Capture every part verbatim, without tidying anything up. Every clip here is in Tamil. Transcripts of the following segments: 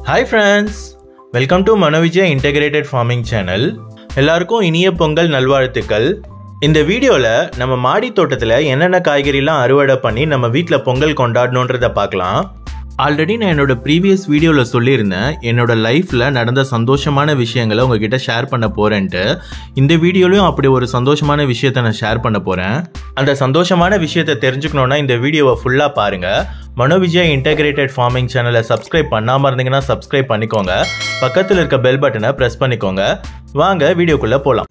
Hi friends, welcome to Manovijaya Integrated Farming Channel. எல்லாருக்கும் இனிய பொங்கல் நல்வாழ்த்துக்கள். இந்த வீடியோல நம்ம மாடி தோட்டத்துல என்னென்ன காய்கறிலாம் அறுவடை பண்ணி நம்ம வீட்ல பொங்கல் கொண்டாடணும்ன்றத பார்க்கலாம். ஆல்ரெடி நான் என்னோட ப்ரீவியஸ் வீடியோவில் சொல்லியிருந்தேன் என்னோட லைஃப்பில் நடந்த சந்தோஷமான விஷயங்களை உங்ககிட்ட ஷேர் பண்ண போகிறேன்ட்டு. இந்த வீடியோலையும் அப்படி ஒரு சந்தோஷமான விஷயத்தை நான் ஷேர் பண்ண போகிறேன். அந்த சந்தோஷமான விஷயத்தை தெரிஞ்சுக்கணுன்னா இந்த வீடியோவை ஃபுல்லாக பாருங்கள். மனோவிஜயா இன்டெகிரேட்டட் ஃபார்மிங் சேனலை சப்ஸ்கிரைப் பண்ணாமல் இருந்தீங்கன்னா சப்ஸ்கிரைப் பண்ணிக்கோங்க. பக்கத்தில் இருக்க பெல் பட்டனை ப்ரெஸ் பண்ணிக்கோங்க. வாங்க வீடியோக்குள்ளே போகலாம்.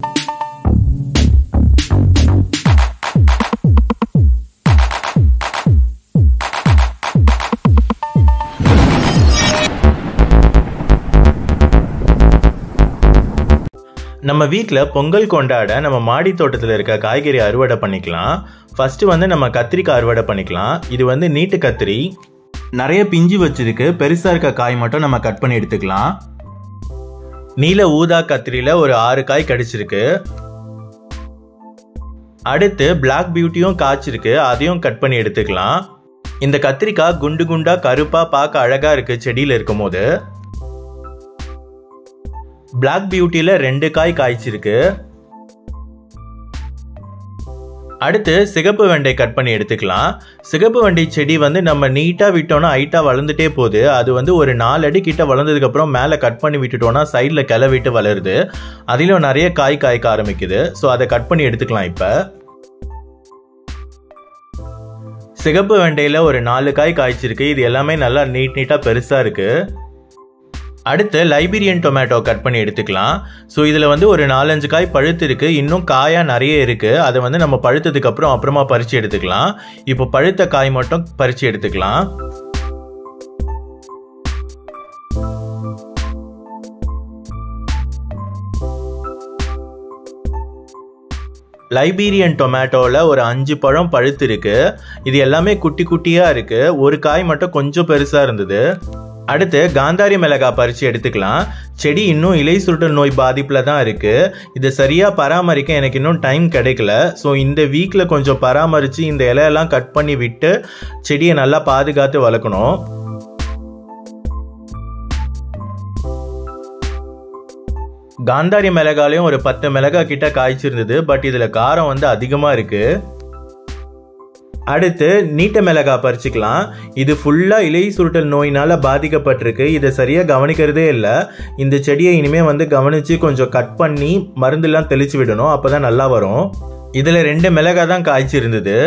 நம்ம வீட்டில் பொங்கல் கொண்டாட நம்ம மாடி தோட்டத்தில் இருக்க காய்கறி அறுவடை பண்ணிக்கலாம். ஃபஸ்ட்டு வந்து நம்ம கத்திரிக்காய் அறுவடை பண்ணிக்கலாம். இது வந்து நீட்டு கத்திரி, நிறைய பிஞ்சு வச்சிருக்கு. பெருசாக இருக்க காய் மட்டும் நம்ம கட் பண்ணி எடுத்துக்கலாம். நீல ஊதா கத்திரியில் ஒரு ஆறு காய் கடிச்சிருக்கு. அடுத்து பிளாக் பியூட்டியும் காய்ச்சிருக்கு, அதையும் கட் பண்ணி எடுத்துக்கலாம். இந்த கத்திரிக்காய் குண்டு குண்டா கருப்பா பார்க்க அழகா இருக்கு செடியில் இருக்கும் போது. பிளாக் பியூட்டியில் ரெண்டு காய் காய்ச்சிருக்கு. அடுத்து சிகப்பு வெண்டை கட் பண்ணி எடுத்துக்கலாம். சிகப்பு வெண்டை செடி வந்து நம்ம நீட்டாக விட்டோம்னா ஹைட்டாக வளர்ந்துட்டே போகுது. அது வந்து ஒரு நாலு அடி கிட்ட வளர்ந்ததுக்கப்புறம் மேலே கட் பண்ணி விட்டுட்டோம்னா சைடில் கிளை விட்டு வளருது. அதிலும் நிறைய காய் காய்க்க ஆரம்பிக்குது. ஸோ அதை கட் பண்ணி எடுத்துக்கலாம். இப்போ சிகப்பு வெண்டையில் ஒரு நாலு காய் காய்ச்சிருக்கு. இது எல்லாமே நல்லா நீட் நீட்டாக பெருசாக இருக்குது. அடுத்து லைபீரியன் டொமேட்டோ கட் பண்ணி எடுத்துக்கலாம். ஸோ இதில் வந்து ஒரு நாலஞ்சு காய் பழுத்து இருக்குது. இன்னும் காயாக நிறைய இருக்குது. அதை வந்து நம்ம பழுத்ததுக்கு அப்புறம் அப்புறமா பறித்து எடுத்துக்கலாம். இப்போ பழுத்த காய் மட்டும் பறித்து எடுத்துக்கலாம். லைபீரியன் டொமேட்டோவில் ஒரு அஞ்சு பழம் பழுத்து இருக்கு. இது எல்லாமே குட்டி குட்டியாக இருக்குது. ஒரு காய் மட்டும் கொஞ்சம் பெருசாக இருந்தது. அடுத்து காந்தாரி மிளகாய் பறித்து எடுத்துக்கலாம். செடி இன்னும் இலை சுருட்டல் நோய் பாதிப்பில் தான் இருக்குது. இதை சரியாக பராமரிக்க எனக்கு இன்னும் டைம் கிடைக்கல. ஸோ இந்த வீக்கில் கொஞ்சம் பராமரித்து இந்த இலையெல்லாம் கட் பண்ணி விட்டு செடியை நல்லா பாதுகாத்து வளர்க்கணும். காந்தாரி மிளகாலையும் ஒரு பத்து மிளகாய் கிட்ட காய்ச்சிருந்தது. பட் இதில் காரம் வந்து அதிகமாக இருக்குது. அடுத்து நீட்ட மிளகாய் பறிச்சுக்கலாம். இது ஃபுல்லாக இலை சுருட்டல் நோயினால் பாதிக்கப்பட்டிருக்கு. இதை சரியாக கவனிக்கிறதே இல்லை. இந்த செடியை இனிமேல் வந்து கவனித்து கொஞ்சம் கட் பண்ணி மருந்தெல்லாம் தெளித்து விடணும். அப்போ தான் நல்லா வரும். இதில் ரெண்டு மிளகாய் தான் காய்ச்சிருந்தது.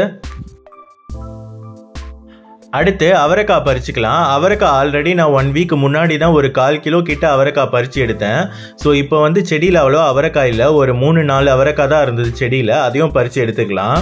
அடுத்து அவரைக்காய் பறிச்சுக்கலாம். அவரைக்காய் ஆல்ரெடி நான் ஒன் வீக் முன்னாடி தான் ஒரு கால் கிலோ கிட்ட அவரைக்காய் பறித்து எடுத்தேன். ஸோ இப்போ வந்து செடியில் அவ்வளோ அவரைக்காயில் ஒரு மூணு நாலு அவரைக்காய் தான் இருந்தது செடியில். அதையும் பறித்து எடுத்துக்கலாம்.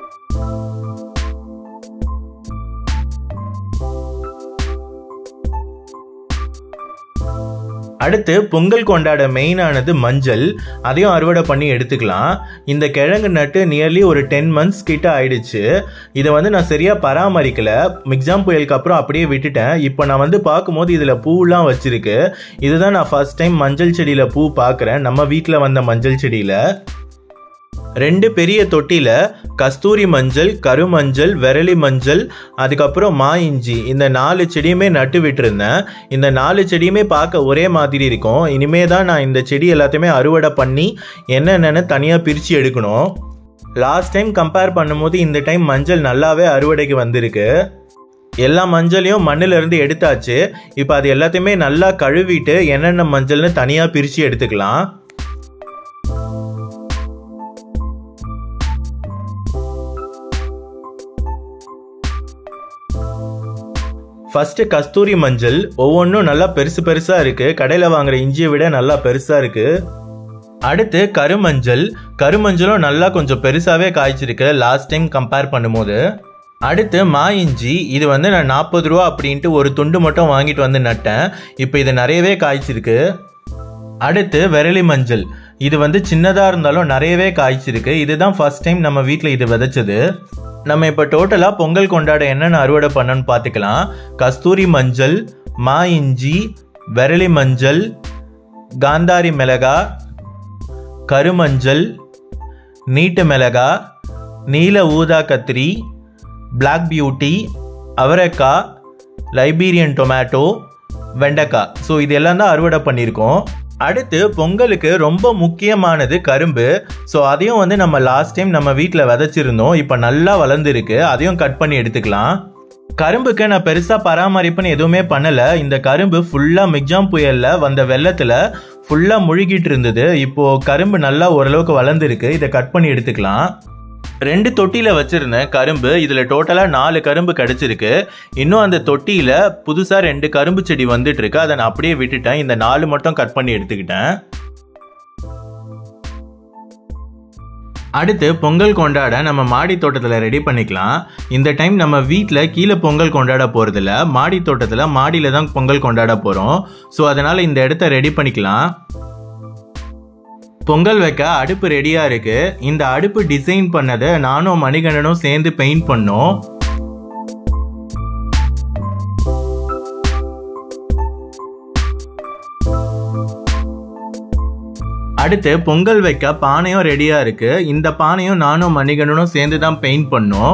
அடுத்து பொங்கல் கொண்டாட மெயினானது மஞ்சள். அதையும் அறுவடை பண்ணி எடுத்துக்கலாம். இந்த கிழங்கு நட்டு நியர்லி ஒரு டென் மந்த்ஸ் கிட்ட ஆயிடுச்சு. இதை வந்து நான் சரியாக பராமரிக்கல. மிக்ஸாம் புயலுக்கு அப்புறம் அப்படியே விட்டுட்டேன். இப்போ நான் வந்து பார்க்கும்போது இதில் பூவெலாம் வச்சிருக்கு. இதுதான் நான் ஃபர்ஸ்ட் டைம் மஞ்சள் செடியில் பூ பார்க்குறேன். நம்ம வீட்டில் வந்த மஞ்சள் செடியில் ரெண்டு பெரிய தொட்டியில் கஸ்தூரி மஞ்சள், கருமஞ்சள், விரலி மஞ்சள், அதுக்கப்புறம் மா இஞ்சி, இந்த நாலு செடியுமே நட்டு விட்டுருந்தேன். இந்த நாலு செடியுமே பார்க்க ஒரே மாதிரி இருக்கும். இனிமே தான் நான் இந்த செடி எல்லாத்தையுமே அறுவடை பண்ணி என்னென்னு தனியாக பிரித்து எடுக்கணும். லாஸ்ட் டைம் கம்பேர் பண்ணும்போது இந்த டைம் மஞ்சள் நல்லாவே அறுவடைக்கு வந்திருக்கு. எல்லா மஞ்சளையும் மண்ணிலிருந்து எடுத்தாச்சு. இப்போ அது எல்லாத்தையுமே நல்லா கழுவிட்டு என்னென்ன மஞ்சள்னு தனியாக பிரித்து எடுத்துக்கலாம். ஃபஸ்ட்டு கஸ்தூரி மஞ்சள் ஒவ்வொன்றும் நல்லா பெருசு பெருசாக இருக்குது. கடையில் வாங்குகிற இஞ்சியை விட நல்லா பெருசாக இருக்குது. அடுத்து கருமஞ்சள். கருமஞ்சளும் நல்லா கொஞ்சம் பெருசாகவே காய்ச்சிருக்கு லாஸ்ட் டைம் கம்பேர் பண்ணும்போது. அடுத்து மா இஞ்சி. இது வந்து நான் நாற்பது ரூபா அப்படின்ட்டு ஒரு துண்டு மட்டும் வாங்கிட்டு வந்து நட்டேன். இப்போ இது நிறையவே காய்ச்சிருக்கு. அடுத்து விரலி மஞ்சள். இது வந்து சின்னதாக இருந்தாலும் நிறையவே காய்ச்சிருக்கு. இதுதான் ஃபர்ஸ்ட் டைம் நம்ம வீட்டில் இது விதைச்சது. நம்ம இப்போ டோட்டலாக பொங்கல் கொண்டாட என்னென்ன அறுவடை பண்ணணும்னு பார்த்துக்கலாம். கஸ்தூரி மஞ்சள், மா இஞ்சி, விரலி மஞ்சள், காந்தாரி மிளகாய், கருமஞ்சள், நீட்டு மிளகாய், நீல ஊதா கத்திரி, பிளாக் பியூட்டி, அவரைக்காய், லைபீரியன் டொமேட்டோ, வெண்டைக்காய். ஸோ இது எல்லாம் தான் அறுவடை பண்ணியிருக்கோம். அடுத்து பொங்கலுக்கு ரொம்ப முக்கியமானது கரும்பு. ஸோ அதையும் வந்து நம்ம லாஸ்ட் டைம் நம்ம வீட்டில் விதைச்சிருந்தோம். இப்போ நல்லா வளர்ந்துருக்கு. அதையும் கட் பண்ணி எடுத்துக்கலாம். கரும்புக்கு நான் பெருசாக பராமரிப்புன்னு எதுவுமே பண்ணலை. இந்த கரும்பு ஃபுல்லாக மிக்ஜாம் புயலில் வந்த வெள்ளத்தில் ஃபுல்லாக முழுகிட்டு இருந்தது. இப்போது கரும்பு நல்லா ஓரளவுக்கு வளர்ந்துருக்கு. இதை கட் பண்ணி எடுத்துக்கலாம். ரெண்டு தொட்டியில் வச்சுருந்தேன் கரும்பு. இதில் டோட்டலாக நாலு கரும்பு கிடச்சிருக்கு. இன்னும் அந்த தொட்டியில் புதுசாக ரெண்டு கரும்பு செடி வந்துட்டுருக்கு. அதை நான் அப்படியே விட்டுட்டேன். இந்த நாலு மட்டும் கட் பண்ணி எடுத்துக்கிட்டேன். அடுத்து பொங்கல் கொண்டாட நம்ம மாடி தோட்டத்தில் ரெடி பண்ணிக்கலாம். இந்த டைம் நம்ம வீட்டில் கீழே பொங்கல் கொண்டாட போகிறதில்ல, மாடி தோட்டத்தில் மாடியில் தான் பொங்கல் கொண்டாட போகிறோம். ஸோ அதனால் இந்த இடத்த ரெடி பண்ணிக்கலாம். பொங்கல் வைக்க அடுப்பு ரெடியா இருக்கு. இந்த அடுப்பு டிசைன் பண்ணதை நானும் மணிகண்டனும் சேர்ந்து பெயிண்ட் பண்ணோம். அடுத்து பொங்கல் வைக்க பானையும் ரெடியா இருக்கு. இந்த பானையும் நானும் மணிகண்டனும் சேர்ந்து தான் பெயிண்ட் பண்ணோம்.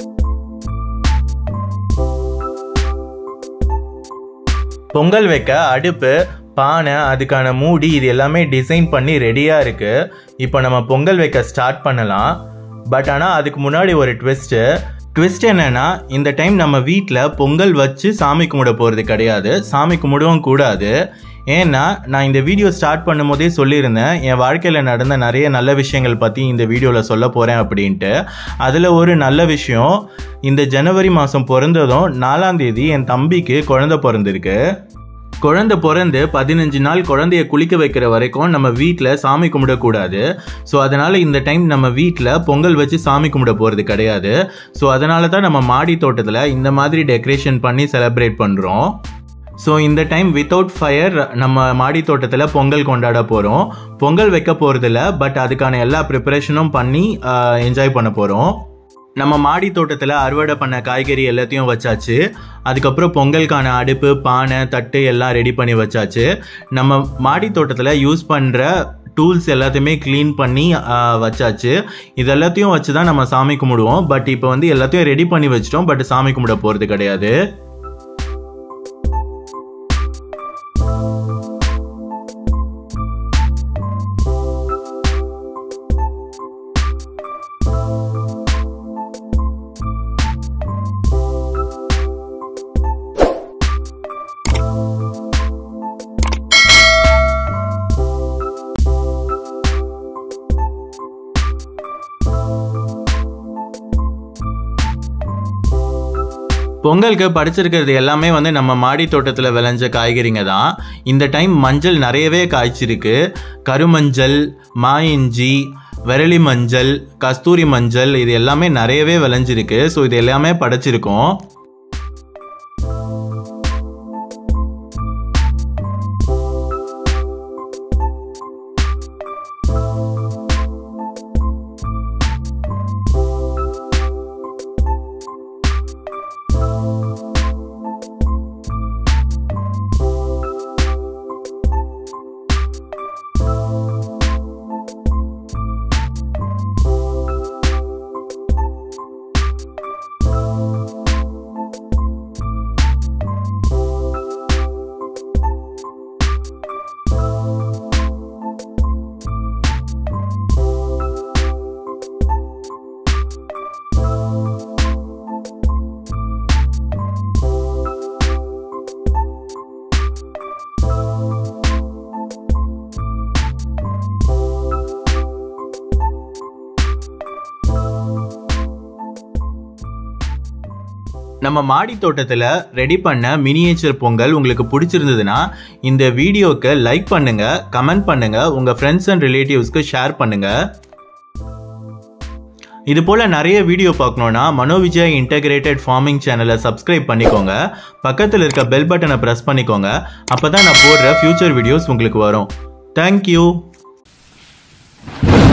பொங்கல் வைக்க அடுப்பு, பானை, அதுக்கான மூடி, இது எல்லாமே டிசைன் பண்ணி ரெடியாக இருக்குது. இப்போ நம்ம பொங்கல் வைக்க ஸ்டார்ட் பண்ணலாம். பட் ஆனால் அதுக்கு முன்னாடி ஒரு ட்விஸ்ட்டு ட்விஸ்ட் என்னென்னா, இந்த டைம் நம்ம வீட்டில் பொங்கல் வச்சு சாமி கும்பிட போகிறது கிடையாது. சாமி கும்பிடவும் கூடாது. ஏன்னா நான் இந்த வீடியோ ஸ்டார்ட் பண்ணும் போதே சொல்லியிருந்தேன், என் வாழ்க்கையில் நடந்த நிறைய நல்ல விஷயங்கள் பற்றி இந்த வீடியோவில் சொல்ல போகிறேன் அப்படின்ட்டு. அதில் ஒரு நல்ல விஷயம், இந்த ஜனவரி மாதம் பிறந்ததும் நாலாம் தேதி என் தம்பிக்கு குழந்தை பிறந்திருக்கு. குழந்தை பிறந்து பதினஞ்சு நாள் குழந்தைய குளிக்க வைக்கிற வரைக்கும் நம்ம வீட்டில் சாமி கும்பிடக்கூடாது. ஸோ அதனால் இந்த டைம் நம்ம வீட்டில் பொங்கல் வச்சு சாமி கும்பிட போகிறது கிடையாது. ஸோ அதனால தான் நம்ம மாடி தோட்டத்தில் இந்த மாதிரி டெக்கரேஷன் பண்ணி செலிப்ரேட் பண்ணுறோம். ஸோ இந்த டைம் வித்தவுட் ஃபயர் நம்ம மாடி தோட்டத்தில் பொங்கல் கொண்டாட போகிறோம். பொங்கல் வைக்க போகிறதில்ல, பட் அதுக்கான எல்லா ப்ரிப்பரேஷனும் பண்ணி என்ஜாய் பண்ண போகிறோம். நம்ம மாடி தோட்டத்தில் அறுவடை பண்ண காய்கறி எல்லாத்தையும் வச்சாச்சு. அதுக்கப்புறம் பொங்கலுக்கான அடுப்பு, பானை, தட்டு எல்லாம் ரெடி பண்ணி வச்சாச்சு. நம்ம மாடி தோட்டத்தில் யூஸ் பண்ணுற டூல்ஸ் எல்லாத்தையுமே க்ளீன் பண்ணி வச்சாச்சு. இது எல்லாத்தையும் வச்சு தான் நம்ம சாமி கும்பிடுவோம். பட் இப்போ வந்து எல்லாத்தையும் ரெடி பண்ணி வச்சிட்டோம். பட் சாமி கும்பிட போகிறது கிடையாது. பொங்கலுக்கு படிச்சிருக்கிறது எல்லாமே வந்து நம்ம மாடி தோட்டத்தில் விளைஞ்ச காய்கறிங்க தான். இந்த டைம் மஞ்சள் நிறையவே காய்ச்சிருக்கு. கருமஞ்சள், மா இஞ்சி, விரலி மஞ்சள், கஸ்தூரி மஞ்சள், இது எல்லாமே நிறையவே விளைஞ்சிருக்கு. ஸோ இது எல்லாமே படைச்சிருக்கோம். நம்ம மாடி தோட்டத்தில் ரெடி பண்ண மினியேச்சர் பொங்கல் உங்களுக்கு பிடிச்சிருந்ததுன்னா இந்த வீடியோக்கு லைக் பண்ணுங்க, கமெண்ட் பண்ணுங்க, உங்க ஃப்ரெண்ட்ஸ் அண்ட் ரிலேட்டிவ்ஸ்க்கு ஷேர் பண்ணுங்க. இது போல நிறைய வீடியோ பார்க்கணும்னா மனோவிஜய் இன்டகிரேட்டட் ஃபார்மிங் சேனலை சப்ஸ்கிரைப் பண்ணிக்கோங்க. பக்கத்தில் இருக்க பெல் பட்டனை ப்ரெஸ் பண்ணிக்கோங்க. அப்போ தான் நான் போடுற ஃபியூச்சர் வீடியோஸ் உங்களுக்கு வரும். தேங்க்யூ.